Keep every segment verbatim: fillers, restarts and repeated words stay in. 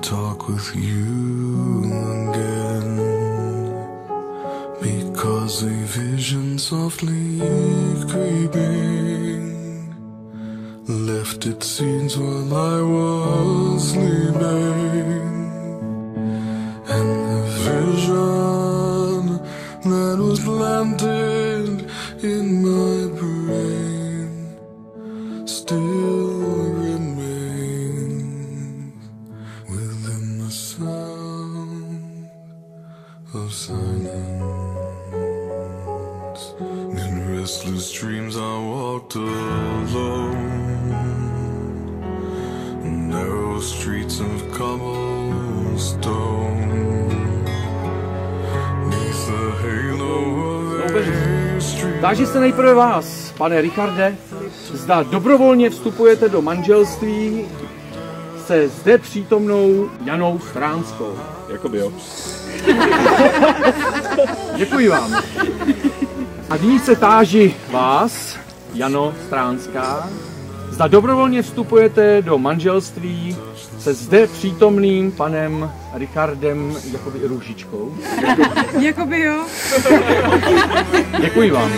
talk with you again, because a vision softly creeping left its seeds while I was sleeping, and the vision that was planted in my brain still remains within the sound of silence. In restless dreams I walked alone, narrow streets of cobblestone, neath the halo of a street. Táži se nejprve vás, pane Richarde, zda dobrovolně vstupujete do manželství se zde přítomnou Janou Stránskou. Jakoby jo. Děkuji vám. A nyní se táži vás, Jano Stránská, zda dobrovolně vstupujete do manželství se zde přítomným panem Richardem jakoby Růžičkou. Jakoby jo. Děkuji vám.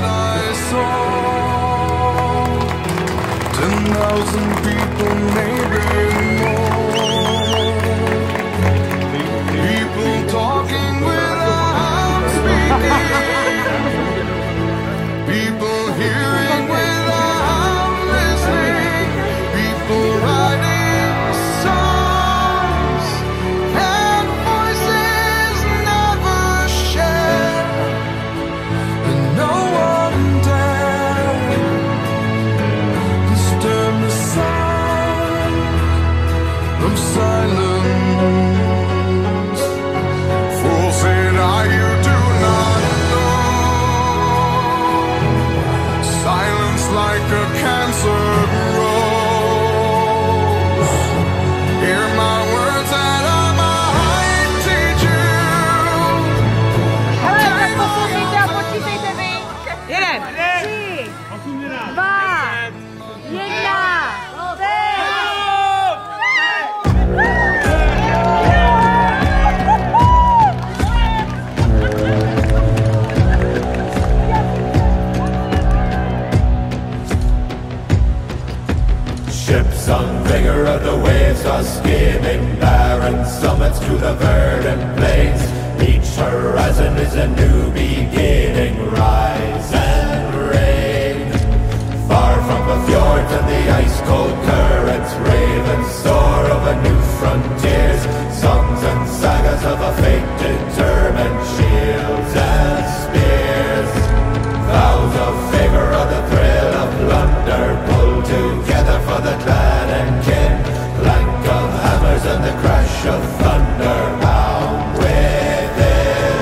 Ships on vigor of the waves are skimming barren summits to the verdant plains. Each horizon is a new beginning. Rise and reign. Far from the fjords and the ice-cold currents, ravens soar over new frontiers. Songs and sagas of a fate determined, shields and spears. Vows of favor or the thrill of plunder, pulled together for the clan and kin. Clank of hammers and the crash of thunder bound within.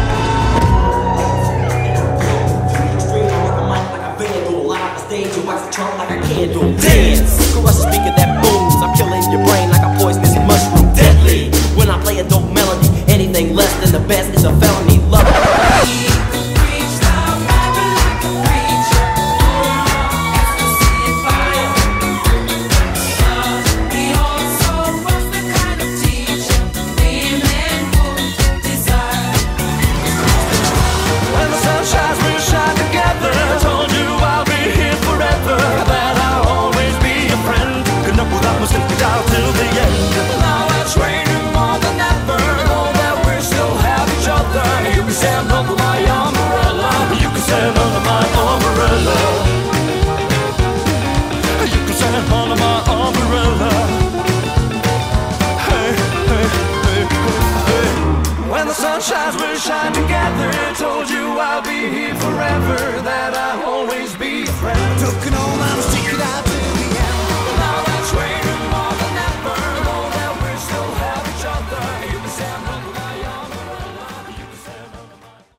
Dance, crush the speaker that booms. I'm killing your brain like a poisonous mushroom. Deadly, when I play a dope melody, anything less than the best is a felony. Love it. Sunshines will shine together. Told you I'll be here forever, that I hope.